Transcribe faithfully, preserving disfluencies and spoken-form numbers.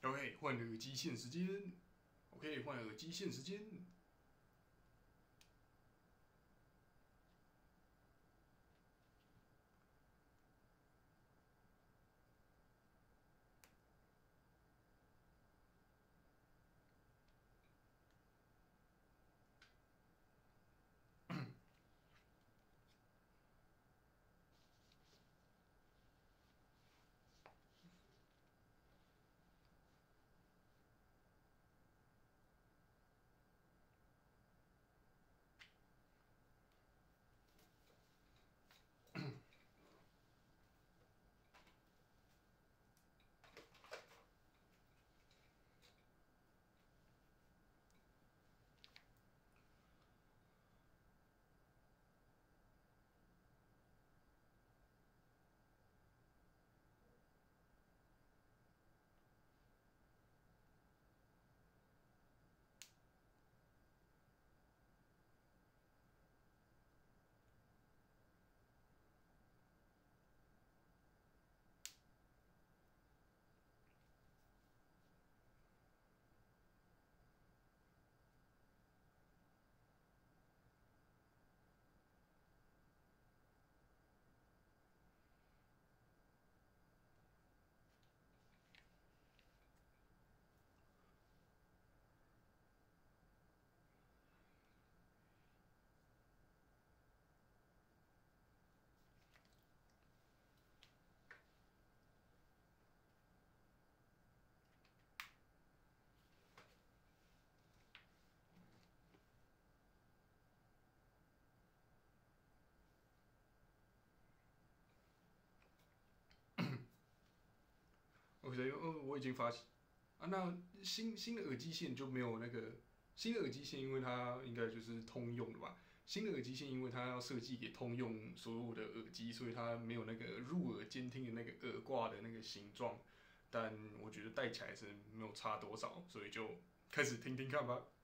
OK， 换耳机线时间。OK， 换耳机线时间。OK， 呃，我已经发现啊，那新新的耳机线就没有那个新的耳机线，因为它应该就是通用的吧。新的耳机线，因为它要设计给通用所有的耳机，所以它没有那个入耳监听的那个耳挂的那个形状。但我觉得戴起来是没有差多少，所以就开始听听看吧。